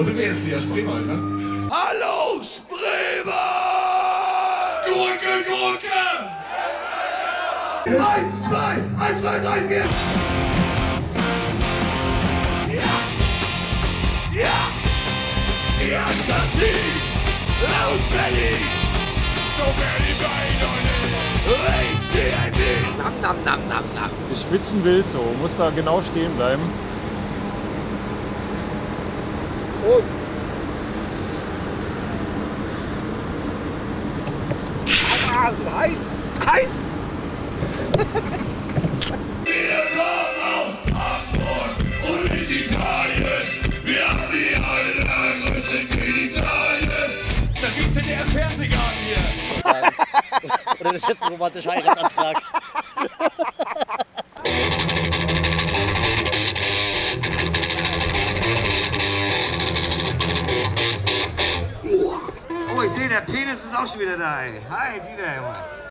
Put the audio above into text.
Wo sind wir jetzt hier? Spreewald, ne? Hallo, Spreewald! Gurke, Gurke! 1, 2, 1, 2, 3, 4! Ja! Ja! Ja, das Lied aus Berlin! So Berlin bei ich sehe ein Bild! Nam, nam, nam, nam, nam. Ich schwitzen wild so, muss da genau stehen bleiben. Und heiß! Heiß! Wir kommen aus Hamburg und nicht Italien. Wir haben die allergrößten Genitalien. Statt wie ZDF-Fernsehgarten hier. Oder das ist jetzt ein romantischer Heiratsantrag. Oh, ich sehe, der Penis ist auch schon wieder da, ey. Hi, Dieter, Junge.